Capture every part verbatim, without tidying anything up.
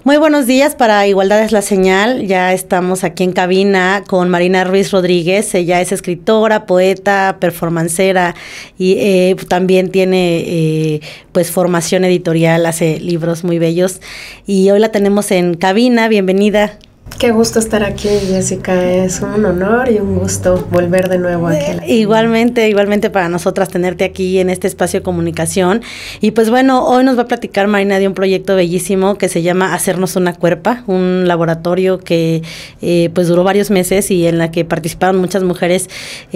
Muy buenos días, para Igualdad es la Señal. Ya estamos aquí en cabina con Marina Ruiz Rodríguez. Ella es escritora, poeta, performancera y eh, también tiene eh, pues formación editorial, hace libros muy bellos. Y hoy la tenemos en cabina. Bienvenida. Qué gusto estar aquí, Jessica. Es un honor y un gusto volver de nuevo aquí. Igualmente, igualmente para nosotras tenerte aquí en este espacio de comunicación. Y pues bueno, hoy nos va a platicar Marina de un proyecto bellísimo que se llama Hacernos una Cuerpa, un laboratorio que eh, pues duró varios meses y en la que participaron muchas mujeres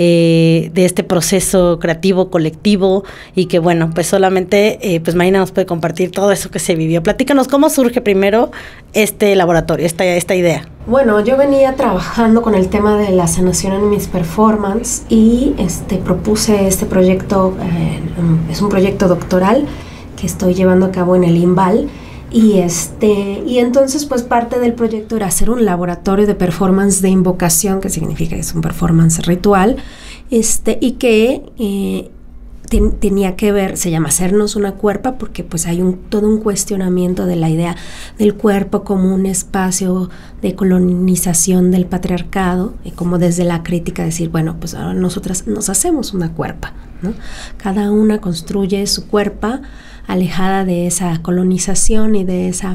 eh, de este proceso creativo, colectivo, y que bueno, pues solamente eh, pues Marina nos puede compartir todo eso que se vivió. Platícanos cómo surge primero este laboratorio, esta, esta idea. Bueno, yo venía trabajando con el tema de la sanación en mis performances y este, propuse este proyecto, eh, es un proyecto doctoral que estoy llevando a cabo en el IMBAL y, este, y entonces pues parte del proyecto era hacer un laboratorio de performance de invocación, que significa que es un performance ritual, este, y que eh, ten, tenía que ver, se llama Hacernos una Cuerpa porque pues hay un, todo un cuestionamiento de la idea del cuerpo como un espacio de colonización del patriarcado y como desde la crítica decir, bueno, pues ahora nosotras nos hacemos una cuerpa, ¿no? Cada una construye su cuerpa alejada de esa colonización y de esa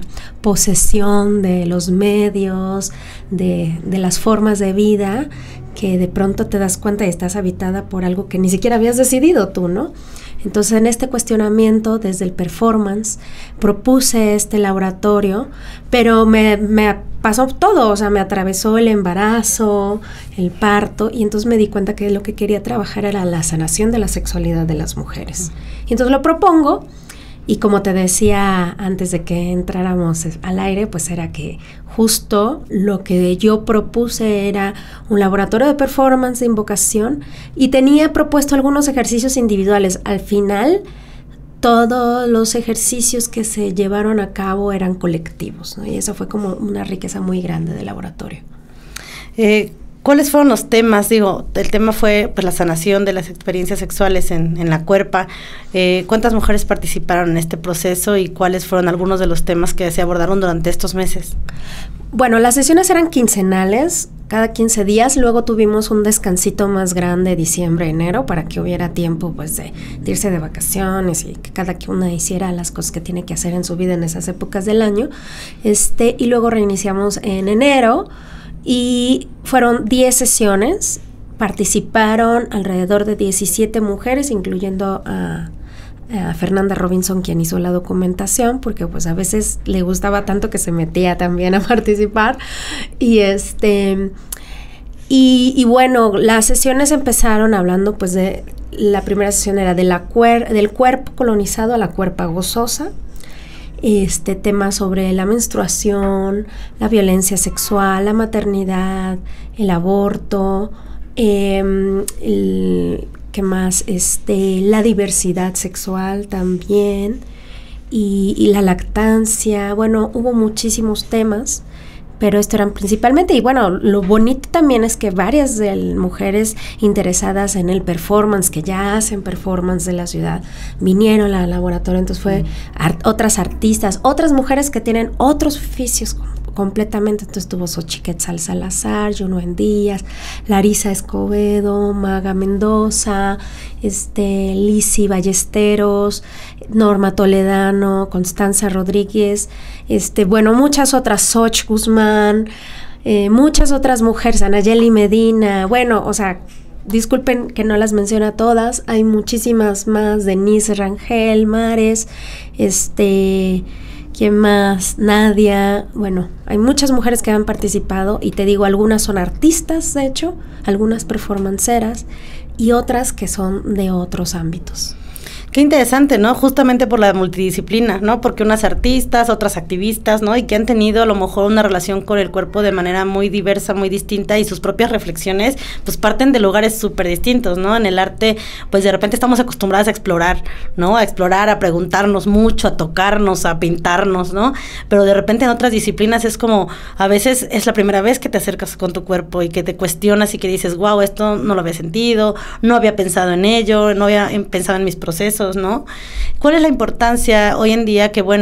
posesión de los medios, de, de las formas de vida, que de pronto te das cuenta y estás habitada por algo que ni siquiera habías decidido tú, ¿no? Entonces, en este cuestionamiento, desde el performance, propuse este laboratorio, pero me, me pasó todo, o sea, me atravesó el embarazo, el parto, y entonces me di cuenta que lo que quería trabajar era la sanación de la sexualidad de las mujeres. Y entonces lo propongo, y como te decía antes de que entráramos al aire, pues era que justo lo que yo propuse era un laboratorio de performance, de invocación, y tenía propuesto algunos ejercicios individuales. Al final, todos los ejercicios que se llevaron a cabo eran colectivos, ¿no? Y eso fue como una riqueza muy grande del laboratorio. Eh, ¿Cuáles fueron los temas? Digo, el tema fue pues la sanación de las experiencias sexuales en, en la cuerpa. Eh, ¿Cuántas mujeres participaron en este proceso y cuáles fueron algunos de los temas que se abordaron durante estos meses? Bueno, las sesiones eran quincenales, cada quince días. Luego tuvimos un descansito más grande, diciembre, enero, para que hubiera tiempo pues de, de irse de vacaciones y que cada una hiciera las cosas que tiene que hacer en su vida en esas épocas del año. Este, y luego reiniciamos en enero. Y fueron diez sesiones, participaron alrededor de diecisiete mujeres, incluyendo a, a Fernanda Robinson, quien hizo la documentación, porque pues a veces le gustaba tanto que se metía también a participar. Y este y, y bueno, las sesiones empezaron hablando pues de, la primera sesión era de la cuer, del cuerpo colonizado a la cuerpa gozosa. Este tema sobre la menstruación, la violencia sexual, la maternidad, el aborto, eh, el, ¿qué más? Este, la diversidad sexual también y, y la lactancia. Bueno, hubo muchísimos temas, pero esto eran principalmente, y bueno, lo bonito también es que varias de las mujeres interesadas en el performance, que ya hacen performance de la ciudad, vinieron al laboratorio. Entonces fue art, otras artistas, otras mujeres que tienen otros oficios completamente. Entonces tuvo Xochiquetzal Salazar, Yunuen Díaz, Larisa Escobedo, Maga Mendoza, este, Lizzy Ballesteros, Norma Toledano, Constanza Rodríguez, este, bueno, muchas otras, Xoch Guzmán, eh, muchas otras mujeres, Anayeli Medina, bueno, o sea, disculpen que no las mencione a todas, hay muchísimas más, Denise Rangel, Mares, este... ¿quién más? Nadia, bueno, hay muchas mujeres que han participado y te digo, algunas son artistas, de hecho, algunas performanceras y otras que son de otros ámbitos. Qué interesante, ¿no? Justamente por la multidisciplina, ¿no? Porque unas artistas, otras activistas, ¿no? Y que han tenido a lo mejor una relación con el cuerpo de manera muy diversa, muy distinta, y sus propias reflexiones, pues parten de lugares súper distintos, ¿no? En el arte, pues de repente estamos acostumbradas a explorar, ¿no? A explorar, a preguntarnos mucho, a tocarnos, a pintarnos, ¿no? Pero de repente en otras disciplinas es como, a veces es la primera vez que te acercas con tu cuerpo y que te cuestionas y que dices, wow, esto no lo había sentido, no había pensado en ello, no había pensado en mis procesos, ¿no? ¿Cuál es la importancia hoy en día que, bueno,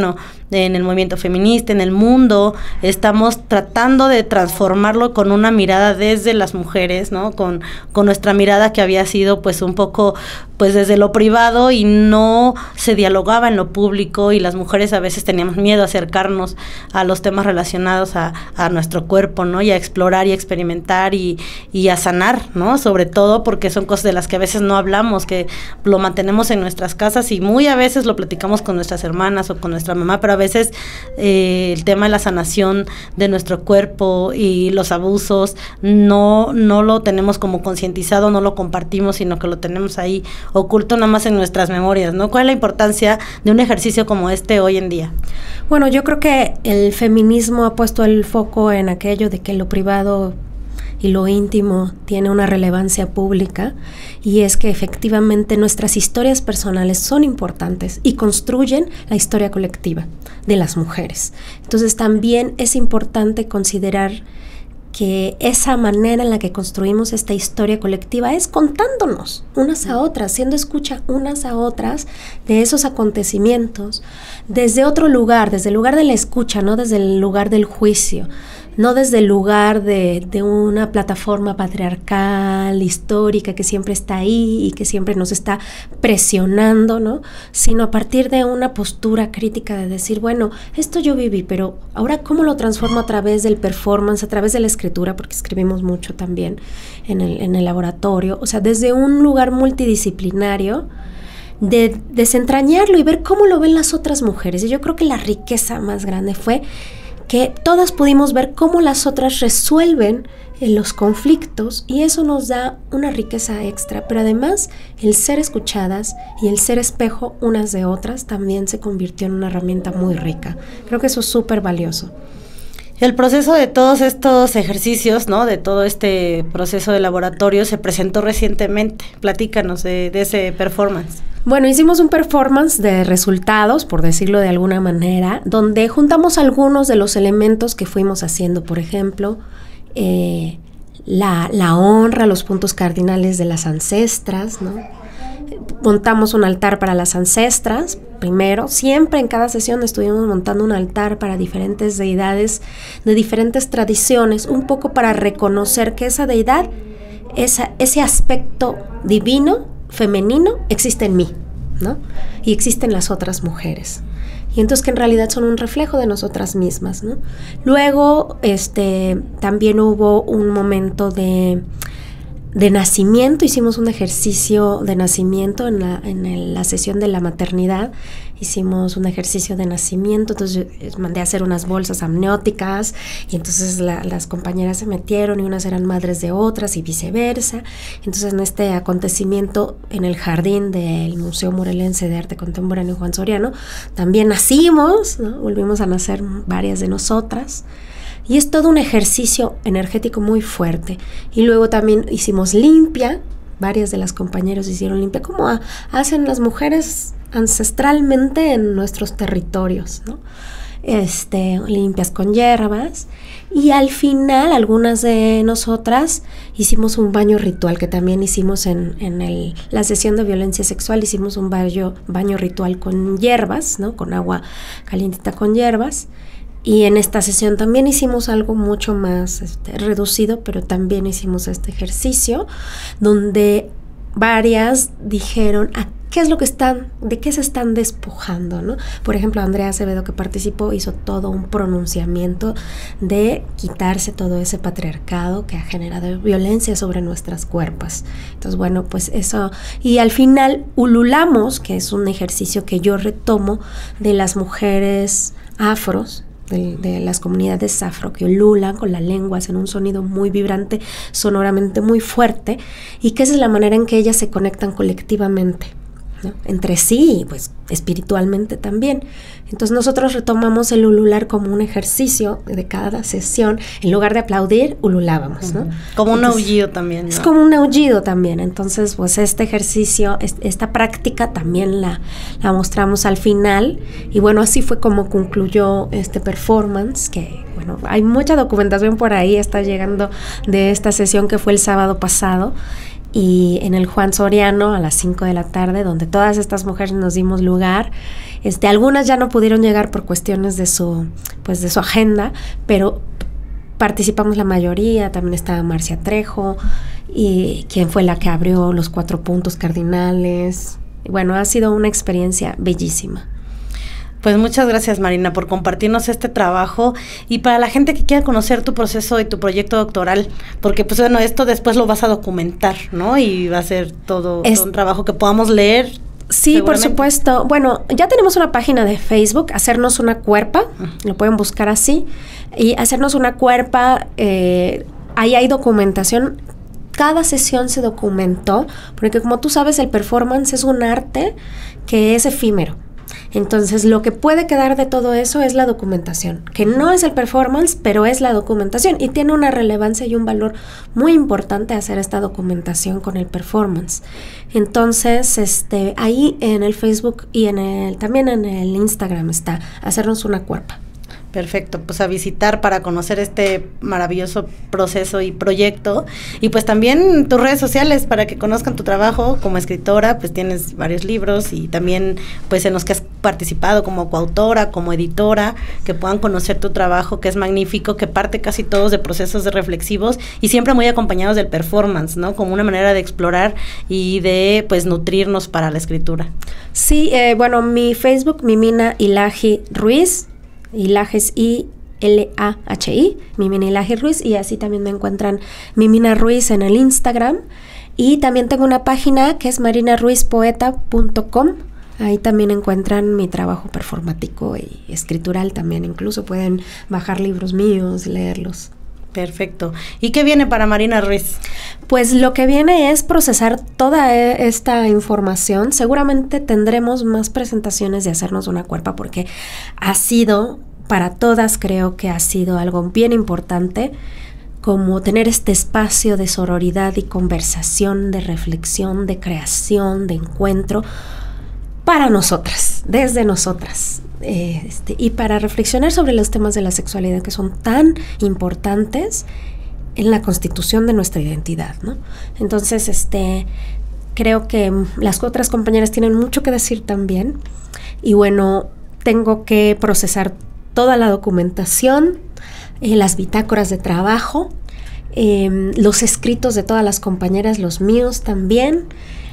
en el movimiento feminista, en el mundo, estamos tratando de transformarlo con una mirada desde las mujeres, ¿no? Con, con nuestra mirada que había sido pues un poco pues desde lo privado y no se dialogaba en lo público, y las mujeres a veces teníamos miedo a acercarnos a los temas relacionados a, a nuestro cuerpo, ¿no? Y a explorar y a experimentar y, y a sanar, ¿no? Sobre todo porque son cosas de las que a veces no hablamos, que lo mantenemos en nuestras casas y muy a veces lo platicamos con nuestras hermanas o con nuestra mamá, pero a veces eh, el tema de la sanación de nuestro cuerpo y los abusos no, no lo tenemos como concientizado, no lo compartimos, sino que lo tenemos ahí oculto nada más en nuestras memorias, ¿no? ¿Cuál es la importancia de un ejercicio como este hoy en día? Bueno, yo creo que el feminismo ha puesto el foco en aquello de que lo privado y lo íntimo tiene una relevancia pública, y es que efectivamente nuestras historias personales son importantes y construyen la historia colectiva de las mujeres. Entonces también es importante considerar que esa manera en la que construimos esta historia colectiva es contándonos unas a otras, siendo escucha unas a otras de esos acontecimientos desde otro lugar, desde el lugar de la escucha, no desde el lugar del juicio, no desde el lugar de, de una plataforma patriarcal, histórica, que siempre está ahí y que siempre nos está presionando, ¿no? Sino a partir de una postura crítica de decir, bueno, esto yo viví, pero ahora ¿cómo lo transformo a través del performance, a través de la escritura? Porque escribimos mucho también en el, en el laboratorio, o sea, desde un lugar multidisciplinario, de desentrañarlo y ver cómo lo ven las otras mujeres. Y yo creo que la riqueza más grande fue que todas pudimos ver cómo las otras resuelven los conflictos, y eso nos da una riqueza extra, pero además el ser escuchadas y el ser espejo unas de otras también se convirtió en una herramienta muy rica. Creo que eso es súper valioso. El proceso de todos estos ejercicios, ¿no? De todo este proceso de laboratorio se presentó recientemente. Platícanos de, de ese performance. Bueno, hicimos un performance de resultados, por decirlo de alguna manera, donde juntamos algunos de los elementos que fuimos haciendo. Por ejemplo, eh, la, la honra, los puntos cardinales de las ancestras, ¿no? Montamos un altar para las ancestras, primero. Siempre en cada sesión estuvimos montando un altar para diferentes deidades de diferentes tradiciones, un poco para reconocer que esa deidad, esa, ese aspecto divino, femenino, existe en mí, ¿no? Y existen las otras mujeres. Y entonces que en realidad son un reflejo de nosotras mismas, ¿no? Luego, este, también hubo un momento de... de nacimiento. Hicimos un ejercicio de nacimiento en la, en el, la sesión de la maternidad. Hicimos un ejercicio de nacimiento, entonces yo mandé a hacer unas bolsas amnióticas y entonces la, las compañeras se metieron y unas eran madres de otras y viceversa. Entonces en este acontecimiento en el jardín del Museo Morelense de Arte Contemporáneo Juan Soriano también nacimos, ¿no? Volvimos a nacer varias de nosotras. Y es todo un ejercicio energético muy fuerte. Y luego también hicimos limpia, varias de las compañeras hicieron limpia, como a, hacen las mujeres ancestralmente en nuestros territorios, ¿no? Este, limpias con hierbas. Y al final, algunas de nosotras hicimos un baño ritual, que también hicimos en, en el, la sesión de violencia sexual, hicimos un baño, baño ritual con hierbas, ¿no? Con agua calientita con hierbas. Y en esta sesión también hicimos algo mucho más este, reducido, pero también hicimos este ejercicio donde varias dijeron a qué es lo que están, de qué se están despojando, ¿no? Por ejemplo, Andrea Acevedo, que participó, hizo todo un pronunciamiento de quitarse todo ese patriarcado que ha generado violencia sobre nuestras cuerpos. Entonces, bueno, pues eso. Y al final ululamos, que es un ejercicio que yo retomo de las mujeres afros, De, de las comunidades afro, que ululan con la lengua, hacen un sonido muy vibrante, sonoramente muy fuerte, y que esa es la manera en que ellas se conectan colectivamente, ¿no? Entre sí y pues espiritualmente también. Entonces nosotros retomamos el ulular como un ejercicio de cada sesión. En lugar de aplaudir, ululábamos, ¿no? Como un Entonces, aullido también, ¿no? Es como un aullido también. Entonces, pues este ejercicio, esta práctica también la, la mostramos al final. Y bueno, así fue como concluyó este performance, que bueno, hay mucha documentación por ahí, está llegando de esta sesión que fue el sábado pasado. y en el Juan Soriano a las cinco de la tarde, donde todas estas mujeres nos dimos lugar. Este, algunas ya no pudieron llegar por cuestiones de su, pues de su agenda, pero participamos la mayoría. También estaba Marcia Trejo, y quien fue la que abrió los cuatro puntos cardinales. Bueno, ha sido una experiencia bellísima. Pues muchas gracias, Marina, por compartirnos este trabajo, y para la gente que quiera conocer tu proceso y tu proyecto doctoral, porque pues bueno, esto después lo vas a documentar, ¿no? Y va a ser todo, es, todo un trabajo que podamos leer. Sí, por supuesto. Bueno, ya tenemos una página de Facebook, Hacernos una Cuerpa, uh-huh. Lo pueden buscar así, y Hacernos una Cuerpa, eh, ahí hay documentación. Cada sesión se documentó, porque como tú sabes, el performance es un arte que es efímero. Entonces, lo que puede quedar de todo eso es la documentación, que no es el performance, pero es la documentación, y tiene una relevancia y un valor muy importante hacer esta documentación con el performance. Entonces, este, ahí en el Facebook y en el, también en el Instagram está Hacernos una Cuerpa. Perfecto, pues a visitar para conocer este maravilloso proceso y proyecto, y pues también tus redes sociales para que conozcan tu trabajo como escritora. Pues tienes varios libros, y también pues en los que has participado como coautora, como editora, que puedan conocer tu trabajo, que es magnífico, que parte casi todos de procesos de reflexivos y siempre muy acompañados del performance, ¿no? Como una manera de explorar y de pues nutrirnos para la escritura. Sí, eh, bueno, mi Facebook, Mimina Ilahi Ruiz. Ilahi es I L A H I, Mimina Ilahi Ruiz, y así también me encuentran Mimina Ruiz en el Instagram, y también tengo una página que es marina ruiz poeta punto com. Ahí también encuentran mi trabajo performático y escritural también, incluso pueden bajar libros míos, leerlos. Perfecto. ¿Y qué viene para Marina Ruiz? Pues lo que viene es procesar toda esta información. Seguramente tendremos más presentaciones de Hacernos una Cuerpa, porque ha sido, para todas creo que ha sido algo bien importante, como tener este espacio de sororidad y conversación, de reflexión, de creación, de encuentro, para nosotras, desde nosotras. Eh, este, y para reflexionar sobre los temas de la sexualidad, que son tan importantes en la constitución de nuestra identidad, ¿no? Entonces, este, creo que las otras compañeras tienen mucho que decir también, y bueno, tengo que procesar toda la documentación, eh, las bitácoras de trabajo, eh, los escritos de todas las compañeras, los míos también.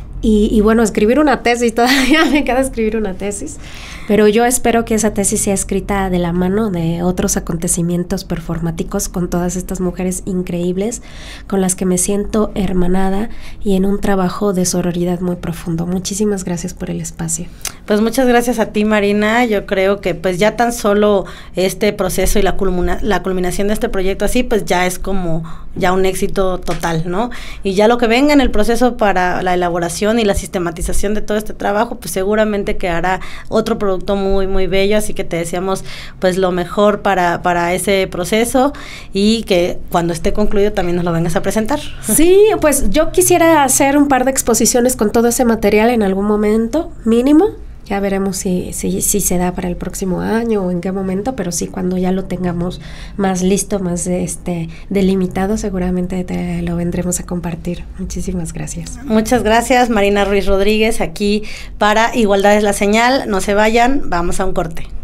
Y, y bueno, escribir una tesis, todavía me queda escribir una tesis, pero yo espero que esa tesis sea escrita de la mano de otros acontecimientos performáticos con todas estas mujeres increíbles con las que me siento hermanada, y en un trabajo de sororidad muy profundo. Muchísimas gracias por el espacio. Pues muchas gracias a ti, Marina. Yo creo que pues ya tan solo este proceso y la, culmina, la culminación de este proyecto así, pues ya es como ya un éxito total, ¿no? Y ya lo que venga en el proceso para la elaboración y la sistematización de todo este trabajo, pues seguramente quedará otro producto muy, muy bello, así que te deseamos pues lo mejor para, para ese proceso, y que cuando esté concluido también nos lo vengas a presentar. Sí, pues yo quisiera hacer un par de exposiciones con todo ese material en algún momento, mínimo. Ya veremos si, si, si se da para el próximo año o en qué momento, pero sí, cuando ya lo tengamos más listo, más este delimitado, seguramente te lo vendremos a compartir. Muchísimas gracias. Muchas gracias, Marina Ruiz Rodríguez, aquí para Igualdad es la Señal. No se vayan, vamos a un corte.